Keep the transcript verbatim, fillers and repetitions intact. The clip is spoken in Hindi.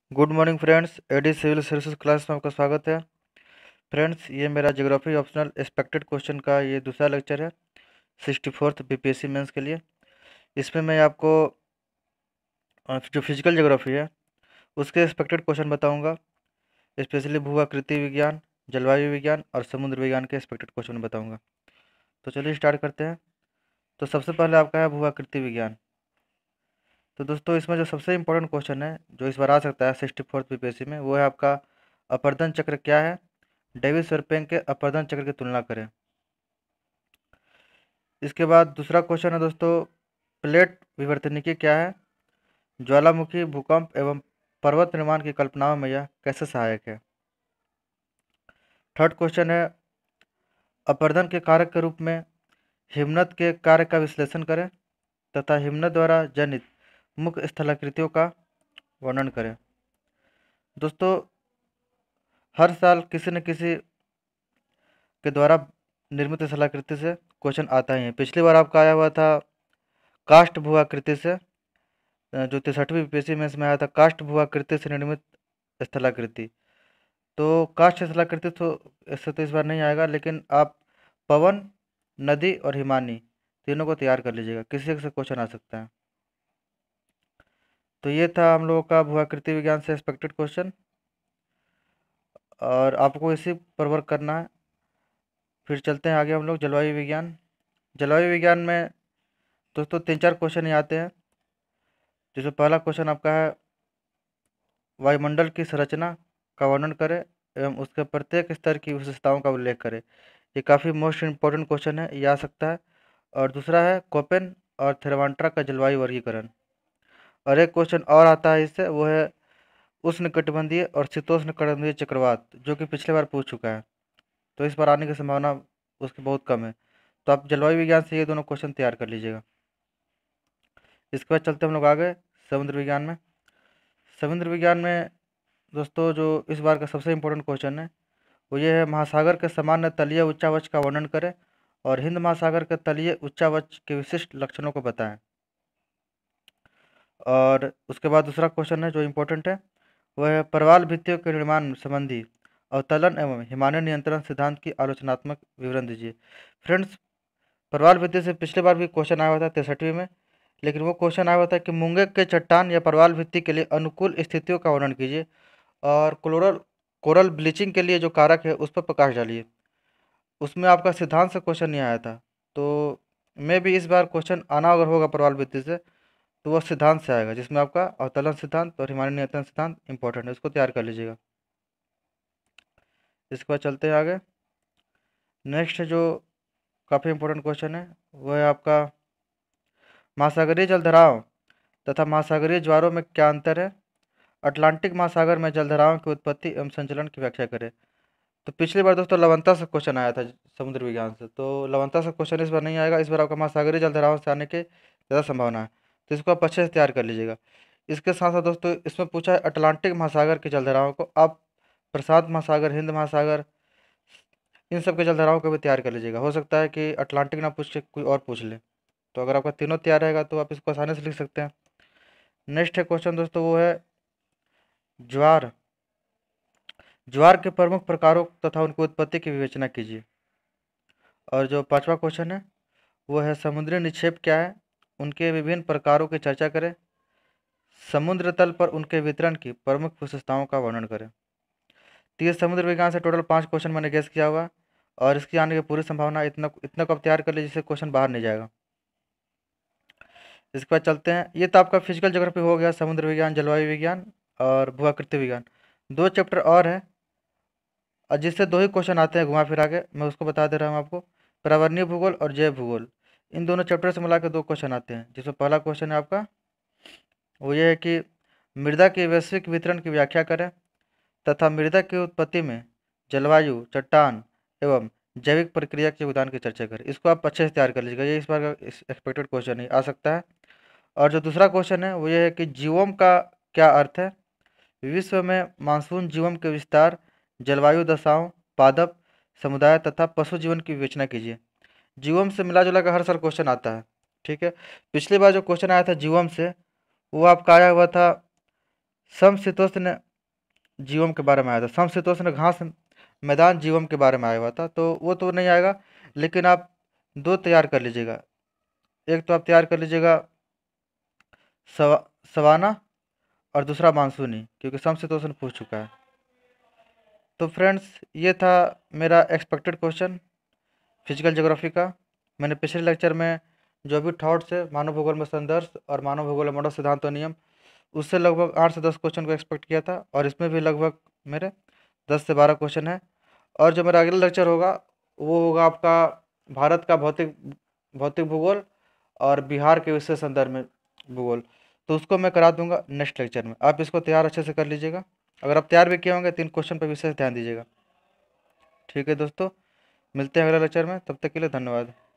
Good morning friends, AD civil services class में आपका स्वागत है। फ्रेंड्स, ये मेरा ज्योग्राफी ऑप्शनल एक्सपेक्टेड क्वेश्चन का ये दूसरा लेक्चर है सिक्सटी फोर्थ बीपीएससी मेंस के लिए। इसमें मैं आपको अ, जो फिजिकल ज्योग्राफी है उसके एक्सपेक्टेड क्वेश्चन बताऊंगा। स्पेशली भू आकृति विज्ञान, जलवायु विज्ञान और समुद्र विज्ञान के एक्सपेक्टेड क्वेश्चन बताऊँगा। तो चलिए स्टार्ट करते हैं। तो सबसे पहले आपका है भू आकृति विज्ञान। तो दोस्तों, इसमें जो सबसे इम्पोर्टेंट क्वेश्चन है जो इस बार आ सकता है सिक्सटी फोर्थ बीपीएससी में, वो है आपका अपरदन चक्र क्या है। डेविस और पेंग के अपरदन चक्र की तुलना करें। इसके बाद दूसरा क्वेश्चन है दोस्तों, प्लेट विवर्तनिकी क्या है। ज्वालामुखी, भूकंप एवं पर्वत निर्माण की कल्पनाओं में यह कैसे सहायक है। थर्ड क्वेश्चन है, अपरदन के कारक के रूप में हिमनद के कार्य का विश्लेषण करें तथा हिमनद द्वारा जनित मुख्य स्थलाकृतियों का वर्णन करें। दोस्तों, हर साल किसी न किसी के द्वारा निर्मित स्थलाकृति से क्वेश्चन आता ही है। पिछली बार आपका आया हुआ था काष्ठ भू आकृति से, जो तिरसठवीं बीपीएससी में इसमें आया था काष्ठ भू आकृति से निर्मित स्थलाकृति। तो काष्ठ स्थलाकृति तो इससे तो इस बार नहीं आएगा, लेकिन आप पवन, नदी और हिमानी तीनों को तैयार कर लीजिएगा, किसी एक से क्वेश्चन आ सकता है। तो ये था हम लोगों का भू आकृति विज्ञान से एक्सपेक्टेड क्वेश्चन, और आपको इसी पर वर्क करना है। फिर चलते हैं आगे हम लोग जलवायु विज्ञान। जलवायु विज्ञान में दोस्तों तीन चार क्वेश्चन ही आते हैं। जिसमें पहला क्वेश्चन आपका है, वायुमंडल की संरचना का वर्णन करें एवं उसके प्रत्येक स्तर की विशेषताओं का उल्लेख करें। ये काफ़ी मोस्ट इम्पोर्टेंट क्वेश्चन है, ये आ सकता है। और दूसरा है कोपेन और थेरावांट्रा का जलवायु वर्गीकरण। और एक क्वेश्चन और आता है इससे, वो है उष्णकटिबंधीय और शीतोष्णकटिबंधीय चक्रवात, जो कि पिछले बार पूछ चुका है। तो इस बार आने की संभावना उसकी बहुत कम है। तो आप जलवायु विज्ञान से ये दोनों क्वेश्चन तैयार कर लीजिएगा। इसके बाद चलते हम लोग आगे समुद्र विज्ञान में। समुद्र विज्ञान में दोस्तों जो इस बार का सबसे इम्पोर्टेंट क्वेश्चन है वो ये है, महासागर के सामान्य तलीय उच्चावच का वर्णन करें और हिंद महासागर के तलीय उच्चावच के विशिष्ट लक्षणों को बताएं। और उसके बाद दूसरा क्वेश्चन है जो इम्पोर्टेंट है, वह है प्रवाल भित्तियों के निर्माण संबंधी अवतलन एवं हिमालय नियंत्रण सिद्धांत की आलोचनात्मक विवरण दीजिए। फ्रेंड्स, प्रवाल भित्ति से पिछले बार भी क्वेश्चन आया हुआ था तिरसठवीं में, लेकिन वो क्वेश्चन आया हुआ था कि मूंगे के चट्टान या प्रवाल भित्ति के लिए अनुकूल स्थितियों का वर्णन कीजिए और कोरल कोरल ब्लीचिंग के लिए जो कारक है उस पर प्रकाश डालिए। उसमें आपका सिद्धांत से क्वेश्चन नहीं आया था। तो मे भी इस बार क्वेश्चन आना अगर होगा प्रवाल भित्ति से तो वह सिद्धांत से आएगा, जिसमें आपका अवतलन सिद्धांत और हिमालय नियंत्रण सिद्धांत इंपॉर्टेंट है, इसको तैयार कर लीजिएगा। इसके बाद चलते हैं आगे। नेक्स्ट जो काफ़ी इंपॉर्टेंट क्वेश्चन है वह है आपका, महासागरीय जलधाराओं तथा महासागरीय ज्वारों में क्या अंतर है। अटलांटिक महासागर में जलधाराओं की उत्पत्ति एवं संचलन की व्याख्या करें। तो पिछली बार दोस्तों लवणता से क्वेश्चन आया था समुद्र विज्ञान से, तो लवणता से क्वेश्चन इस बार नहीं आएगा। इस बार आपका महासागरीय जलधाराओं से आने की ज़्यादा संभावना है, तो इसको आप अच्छे से तैयार कर लीजिएगा। इसके साथ साथ दोस्तों इसमें पूछा है अटलांटिक महासागर की जलधाराओं को, आप प्रशांत महासागर, हिंद महासागर, इन सब के जलधाराओं को भी तैयार कर लीजिएगा। हो सकता है कि अटलांटिक ना पूछ के कोई और पूछ ले, तो अगर आपका तीनों तैयार रहेगा तो आप इसको आसानी से लिख सकते हैं। नेक्स्ट है क्वेश्चन दोस्तों, वो है ज्वार। ज्वार के प्रमुख प्रकारों तथा उनकी उत्पत्ति की विवेचना कीजिए। और जो पांचवा क्वेश्चन है वो है, समुद्री निक्षेप क्या है, उनके विभिन्न प्रकारों की चर्चा करें। समुद्र तल पर उनके वितरण की प्रमुख विशेषताओं का वर्णन करें। तो ये समुद्र विज्ञान से टोटल पाँच क्वेश्चन मैंने गेस किया हुआ, और इसकी आने की पूरी संभावना इतना इतना को आप तैयार कर लीजिए जिससे क्वेश्चन बाहर नहीं जाएगा। इसके बाद चलते हैं, ये तो आपका फिजिकल ज्योग्राफी हो गया, समुद्र विज्ञान, जलवायु विज्ञान और भू आकृति विज्ञान। दो चैप्टर और है और जिससे दो ही क्वेश्चन आते हैं घुमा फिरा के, मैं उसको बता दे रहा हूँ आपको। पर्यावरणीय भूगोल और जैव भूगोल, इन दोनों चैप्टर से मिला के दो क्वेश्चन आते हैं। जिसमें पहला क्वेश्चन है आपका वो ये है कि मृदा के वैश्विक वितरण की व्याख्या करें तथा मृदा की उत्पत्ति में जलवायु, चट्टान एवं जैविक प्रक्रिया के योगदान की चर्चा करें। इसको आप अच्छे से तैयार कर लीजिएगा, ये इस बार का एक्सपेक्टेड क्वेश्चन ही आ सकता है। और जो दूसरा क्वेश्चन है वो ये है कि जीवोम का क्या अर्थ है। विश्व में मानसून जीवोम के विस्तार, जलवायु दशाओं, पादप समुदाय तथा पशु जीवन की विवेचना कीजिए। जीवोम से मिला जुला कर हर साल क्वेश्चन आता है, ठीक है। पिछली बार जो क्वेश्चन आया था जीवोम से वो आपका आया हुआ था समशीतोष्ण जीवों के बारे में आया था, समशीतोष्ण घास मैदान जीवों के बारे में आया हुआ था, तो वो तो नहीं आएगा। लेकिन आप दो तैयार कर लीजिएगा, एक तो आप तैयार कर लीजिएगा सवा सवाना, और दूसरा मानसूनी, क्योंकि समशीतोष्ण पूछ चुका है। तो फ्रेंड्स, ये था मेरा एक्सपेक्टेड क्वेश्चन फिजिकल ज्योग्राफी का। मैंने पिछले लेक्चर में जो भी थॉट्स है मानव भूगोल में संदर्भ और मानव भूगोल में मॉडल सिद्धांत और नियम, उससे लगभग आठ से दस क्वेश्चन को एक्सपेक्ट किया था, और इसमें भी लगभग मेरे दस से बारह क्वेश्चन है। और जो मेरा अगला लेक्चर होगा वो होगा आपका भारत का भौतिक भौतिक भूगोल और बिहार के विषय संदर्भ में भूगोल, तो उसको मैं करा दूंगा नेक्स्ट लेक्चर में। आप इसको तैयार अच्छे से कर लीजिएगा। अगर आप तैयार भी किए होंगे तीन क्वेश्चन पर विशेष ध्यान दीजिएगा। ठीक है दोस्तों, मिलते हैं अगले लेक्चर में, तब तक के लिए धन्यवाद।